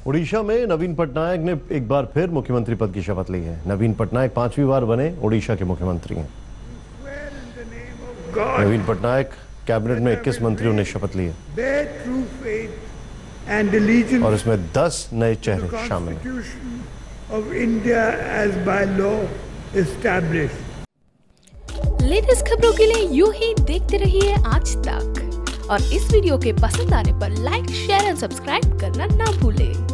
उड़ीसा में नवीन पटनायक ने एक बार फिर मुख्यमंत्री पद की शपथ ली है। नवीन पटनायक 5वीं बार बने उड़ीसा के मुख्यमंत्री हैं। नवीन पटनायक कैबिनेट में 21 मंत्रियों ने शपथ ली है और इसमें 10 नए चेहरे शामिल हैं। लेटेस्ट खबरों के लिए यूं ही देखते रहिए आज तक और इस वीडियो के पसंद आने पर लाइक, शेयर और सब्सक्राइब करना ना भूलें।